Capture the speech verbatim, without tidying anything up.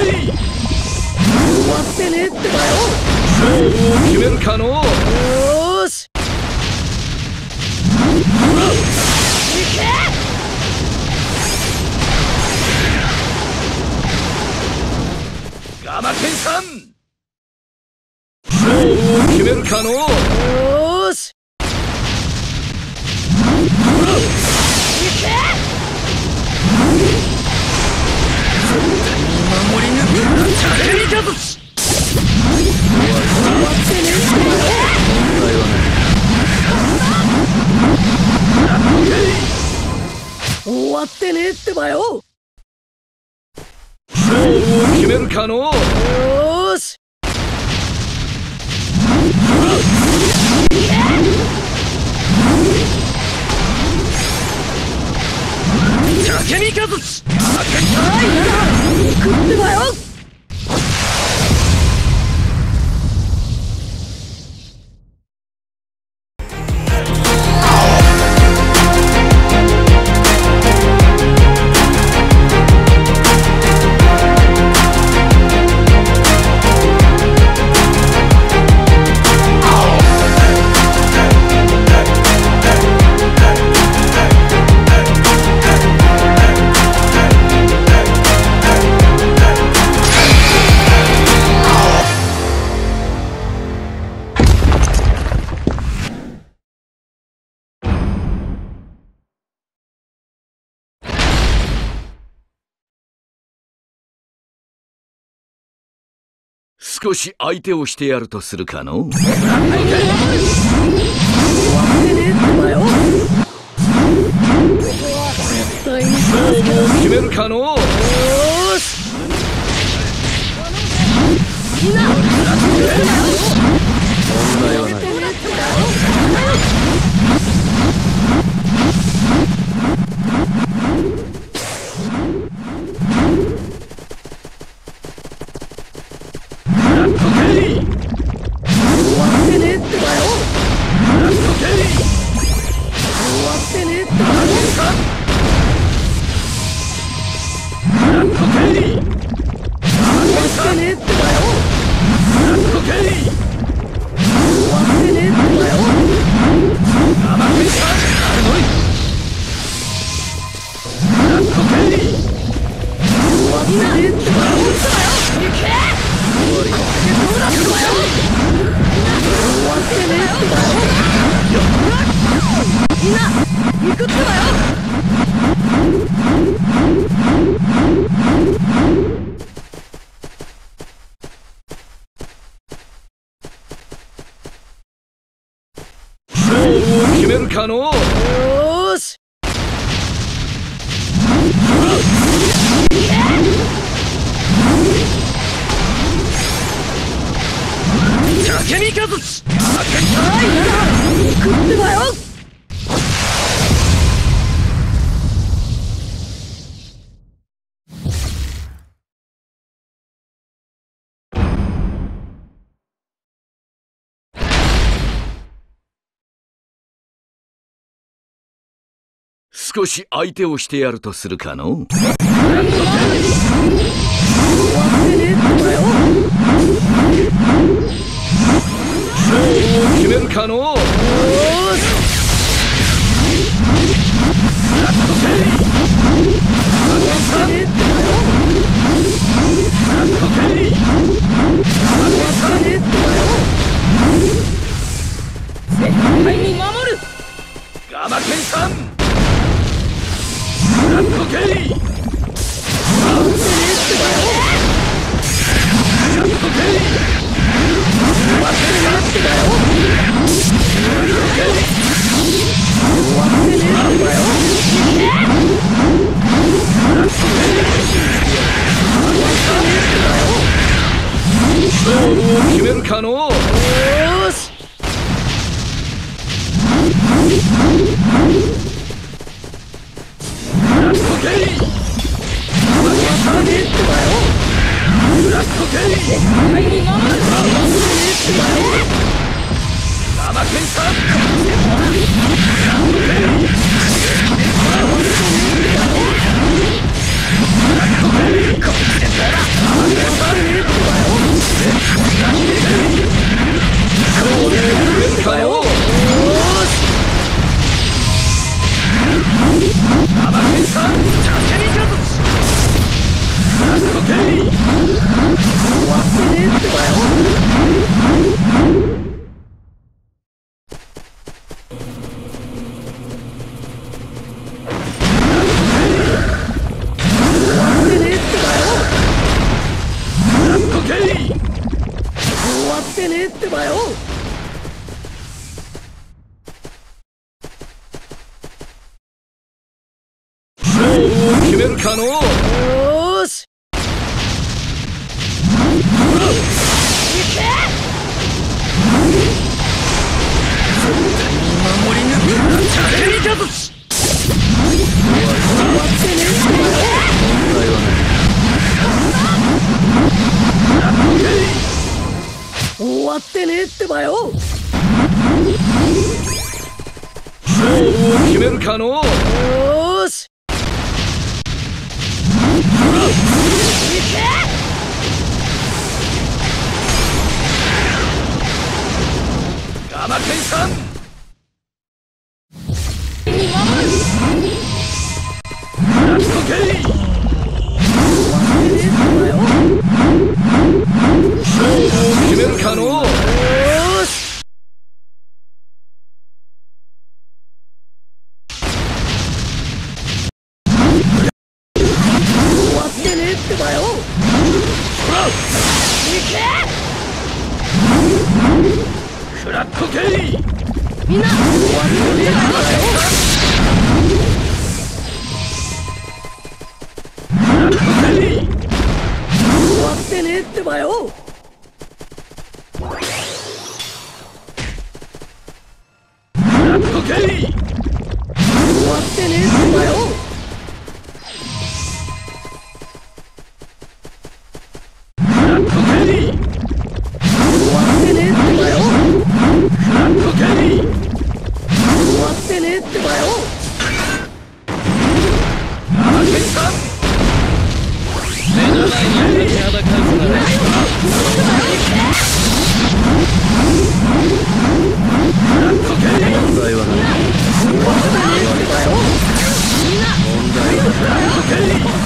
終わってねえってばよ。 勝負を決めるかの。 よーし、いけ。 ガマケンさん、勝負を決めるかの。 よーし、いけ。 守り抜くチャレンジャーズ。 終わってねえってばよ。 勝負を決めるかの。 よーし、 竹見和志、 はいなら行くってばよ。 少し相手をしてやるとするかの。 終わってねえってばよ。絶対に勝負を決めるかの。 よーし、みんな問題はない。決めるかの。 よーし、 竹見和志、 はいなら行くってばよ。 少し相手をしてやるとするかの。 終わってねえってばよ。 勝負を決めるかの。 よーし、絶対に守る。 ガマケンさん、やっとけい。やっとけい。勝負を決めるかの。 よーし、 やっとけい。やっとけい。 絶対に守る。 ガマケンさん、やっとけい。やっとけい。 決めるかのう。 よーし。守り抜くチャレンジャーズ。終わってねってばよ。 勝負を決めるかのう。 よーし。 ガマケンさん。やっとけい。勝負を決めるかのう。 よーし。終わってねってばよ。 フラットケイ。 みんな終わってねってばよ。 フラットケイ。 終わってねってばよ。 フラットケイ。 終わってねってばよ。 フラットケイ。 終わってねってばよ。 フラットケイ。 終わってねってばよ。 ガマケンさん。目の前に立ちはだかるならフラットケイ。問題はない。 終わってねってばよ。みんな問題はフラットケイ。